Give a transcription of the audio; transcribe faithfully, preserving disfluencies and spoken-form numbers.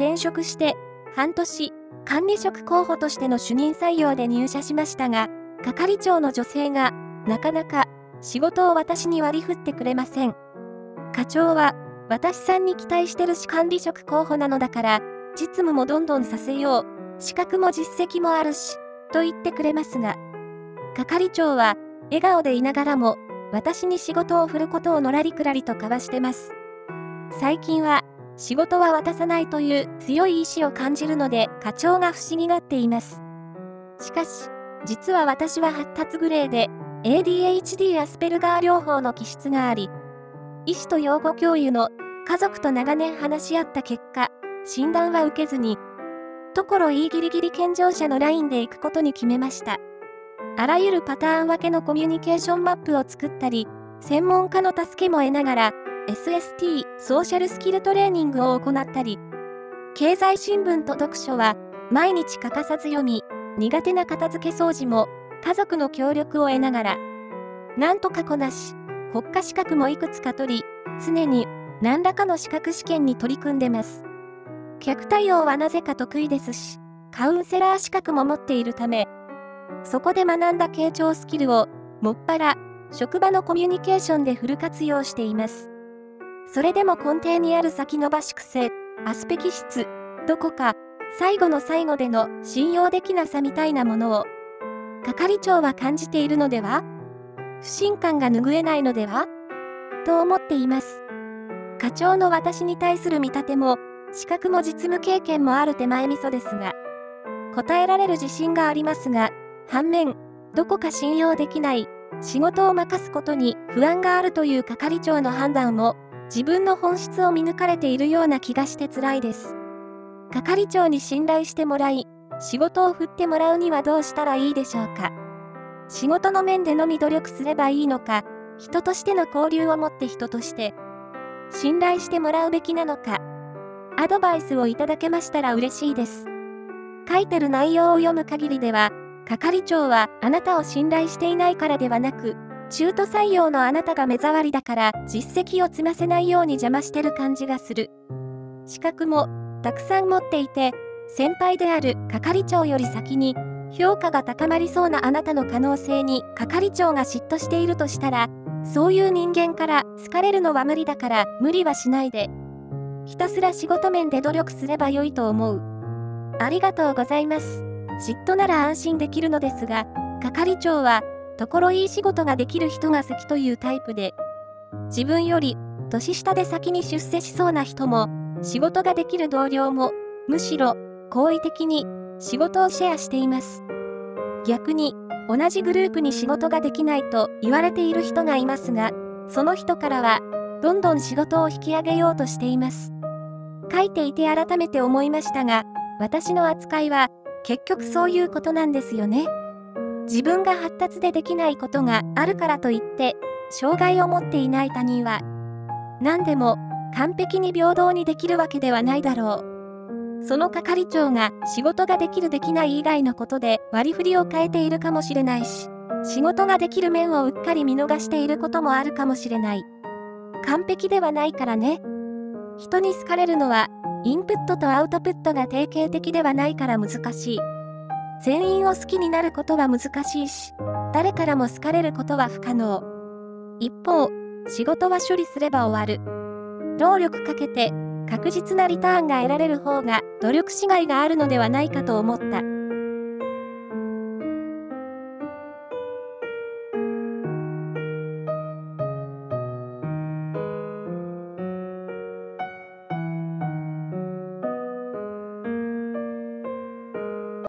転職して、半年、管理職候補としての主任採用で入社しましたが、係長の女性が、なかなか、仕事を私に割り振ってくれません。課長は、私さんに期待してるし管理職候補なのだから、実務もどんどんさせよう、資格も実績もあるし、と言ってくれますが、係長は、笑顔でいながらも、私に仕事を振ることをのらりくらりと交わしてます。最近は、仕事は渡さないという強い意志を感じるので、課長が不思議がっています。しかし、実は私は発達グレーで、エーディーエイチディー アスペルガー療法の気質があり、医師と養護教諭の家族と長年話し合った結果、診断は受けずに、ところいいギリギリ健常者のラインで行くことに決めました。あらゆるパターン分けのコミュニケーションマップを作ったり、専門家の助けも得ながら、エスエスティー、ソーシャルスキルトレーニングを行ったり、経済新聞と読書は毎日欠かさず読み、苦手な片付け掃除も家族の協力を得ながら、なんとかこなし、国家資格もいくつか取り、常に何らかの資格試験に取り組んでます。客対応はなぜか得意ですし、カウンセラー資格も持っているため、そこで学んだ傾聴スキルを、もっぱら、職場のコミュニケーションでフル活用しています。それでも根底にある先延ばし癖、アスペ気質、どこか、最後の最後での信用できなさみたいなものを、係長は感じているのでは？不信感が拭えないのでは？と思っています。課長の私に対する見立ても、資格も実務経験もある手前味噌ですが、答えられる自信がありますが、反面、どこか信用できない、仕事を任すことに不安があるという係長の判断も、自分の本質を見抜かれているような気がして辛いです。係長に信頼してもらい、仕事を振ってもらうにはどうしたらいいでしょうか。仕事の面でのみ努力すればいいのか、人としての交流を持って人として、信頼してもらうべきなのか、アドバイスをいただけましたら嬉しいです。書いてる内容を読む限りでは、係長はあなたを信頼していないからではなく、中途採用のあなたが目障りだから実績を積ませないように邪魔してる感じがする。資格もたくさん持っていて、先輩である係長より先に評価が高まりそうなあなたの可能性に係長が嫉妬しているとしたら、そういう人間から好かれるのは無理だから無理はしないで。ひたすら仕事面で努力すればよいと思う。ありがとうございます。嫉妬なら安心できるのですが、係長は、ところいい仕事ができる人が好きというタイプで、自分より年下で先に出世しそうな人も、仕事ができる同僚も、むしろ好意的に仕事をシェアしています。逆に、同じグループに仕事ができないと言われている人がいますが、その人からは、どんどん仕事を引き上げようとしています。書いていて改めて思いましたが、私の扱いは、結局そういうことなんですよね。自分が発達でできないことがあるからといって、障害を持っていない他人は、何でも完璧に平等にできるわけではないだろう。その係長が仕事ができるできない以外のことで割り振りを変えているかもしれないし、仕事ができる面をうっかり見逃していることもあるかもしれない。完璧ではないからね。人に好かれるのは、インプットとアウトプットが定型的ではないから難しい。全員を好きになることは難しいし、誰からも好かれることは不可能。一方、仕事は処理すれば終わる。労力かけて確実なリターンが得られる方が努力しがいがあるのではないかと思った。